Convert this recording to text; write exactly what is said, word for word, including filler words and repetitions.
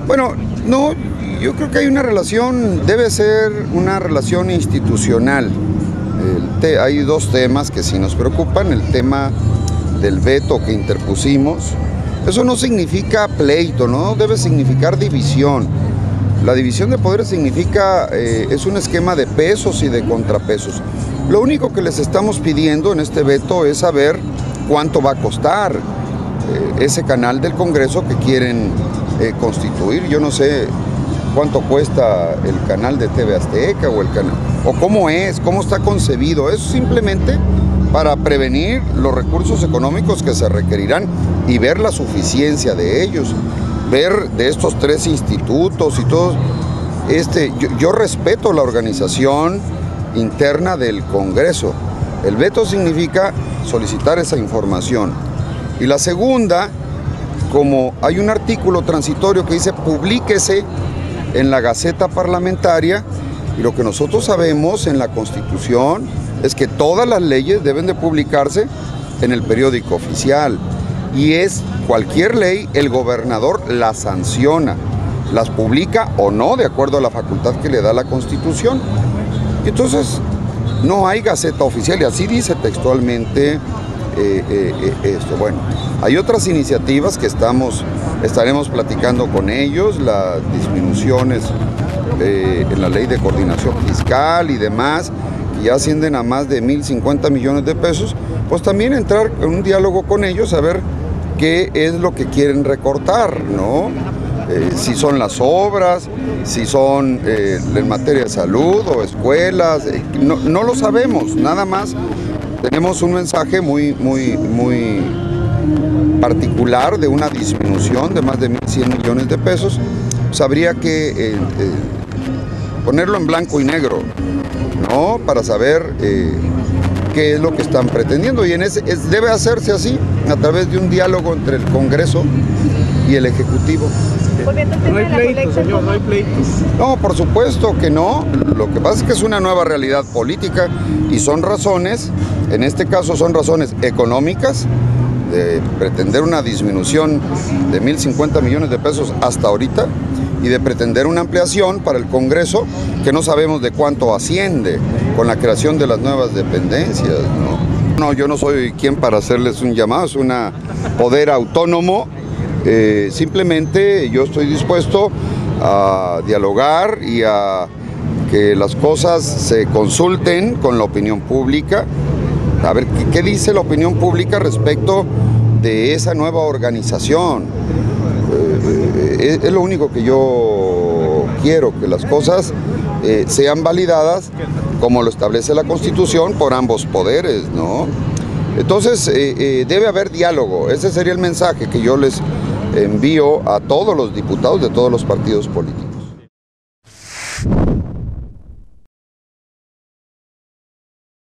Bueno, no, yo creo que hay una relación, debe ser una relación institucional. El te, hay dos temas que sí nos preocupan, el tema del veto que interpusimos. Eso no significa pleito, no debe significar división. La división de poderes significa, eh, es un esquema de pesos y de contrapesos. Lo único que les estamos pidiendo en este veto es saber cuánto va a costar eh, ese canal del Congreso que quieren eh, constituir. Yo no sé cuánto cuesta el canal de T V Azteca o el canal, o cómo es, cómo está concebido. Es simplemente para prevenir los recursos económicos que se requerirán y ver la suficiencia de ellos, ver de estos tres institutos y todos. Este, yo, yo respeto la organización interna del Congreso. El veto significa solicitar esa información. Y la segunda, como hay un artículo transitorio que dice publíquese en la Gaceta Parlamentaria, y lo que nosotros sabemos en la Constitución es que todas las leyes deben de publicarse en el periódico oficial, y es cualquier ley, el gobernador la sanciona, las publica o no, de acuerdo a la facultad que le da la Constitución. Entonces, no hay Gaceta Oficial, y así dice textualmente eh, eh, eh, esto. Bueno, hay otras iniciativas que estamos, estaremos platicando con ellos, las disminuciones eh, en la ley de coordinación fiscal y demás, que ya ascienden a más de mil cincuenta millones de pesos, pues también entrar en un diálogo con ellos, a ver qué es lo que quieren recortar, ¿no? Eh, si son las obras, si son eh, en materia de salud o escuelas, eh, no, no lo sabemos, nada más tenemos un mensaje muy, muy, muy particular de una disminución de más de mil cien millones de pesos. Pues habría que eh, eh, ponerlo en blanco y negro, ¿no? Para saber eh, qué es lo que están pretendiendo, y en ese, es, debe hacerse así, a través de un diálogo entre el Congreso y el Ejecutivo. No hay pleitos, señor, no hay pleitos. No, por supuesto que no. Lo que pasa es que es una nueva realidad política y son razones, en este caso son razones económicas, de pretender una disminución de mil cincuenta millones de pesos hasta ahorita, y de pretender una ampliación para el Congreso que no sabemos de cuánto asciende con la creación de las nuevas dependencias, ¿no? No, yo no soy quien para hacerles un llamado, es un poder autónomo. Eh, simplemente yo estoy dispuesto a dialogar y a que las cosas se consulten con la opinión pública, a ver qué, qué dice la opinión pública respecto de esa nueva organización. Eh, es, es lo único que yo quiero, que las cosas eh, sean validadas como lo establece la Constitución por ambos poderes, ¿no? Entonces eh, eh, debe haber diálogo. Ese sería el mensaje que yo les envío a todos los diputados de todos los partidos políticos.